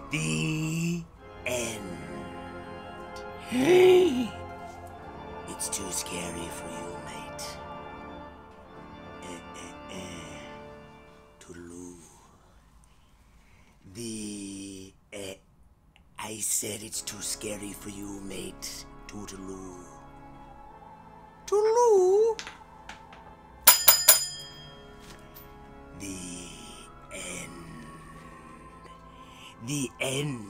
The end. It's too scary for you, mate. Toodaloo. I said it's too scary for you, mate. Toodaloo. Toodaloo. The end. The end.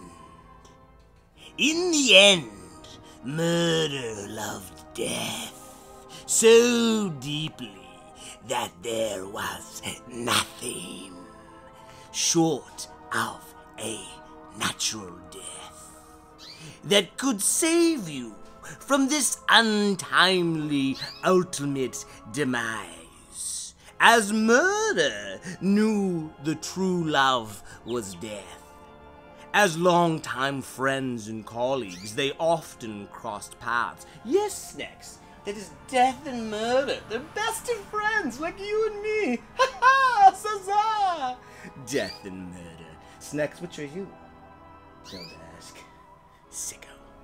In the end, murder loved death so deeply that there was nothing short of a natural death that could save you from this untimely ultimate demise, as murder knew the true love was death. As longtime friends and colleagues, they often crossed paths. Yes, Snacks, that is death and murder. They're best of friends, like you and me. Ha ha! Zaza! Death and murder. Snacks, which are you? Don't ask. Sicko.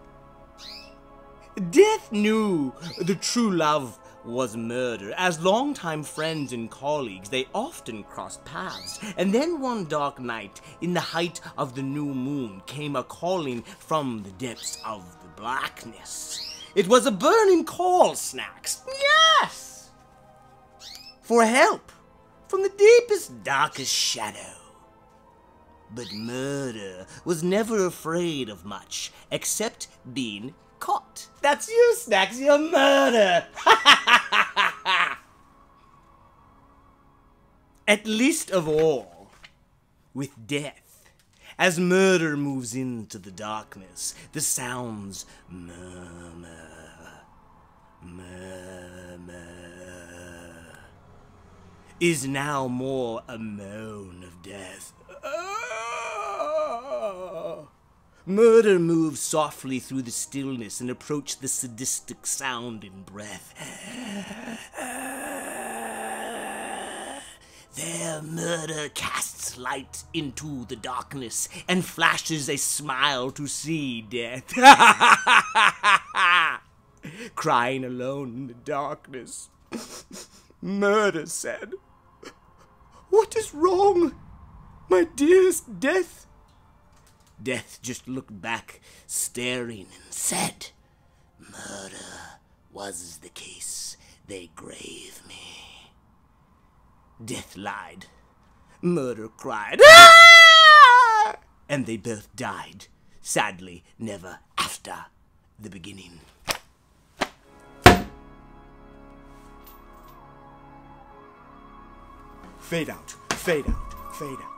Death knew the true love was murder. As longtime friends and colleagues, they often crossed paths. And then one dark night, in the height of the new moon, came a calling from the depths of the blackness. It was a burning call, Snacks. Yes! For help from the deepest, darkest shadow. But murder was never afraid of much, except being caught. That's you, Snacks, you're murder! At least of all, with death. As murder moves into the darkness, the sounds murmur, murmur, is now more a moan of death. Murder moves softly through the stillness and approached the sadistic sound in breath. There murder casts light into the darkness and flashes a smile to see death. Crying alone in the darkness, murder said, "What is wrong, my dearest Death?" Death just looked back, staring, and said, "Murder was the case. They grave me." Death lied. Murder cried, "Ah!" And they both died, sadly, never after the beginning. Fade out, fade out, fade out.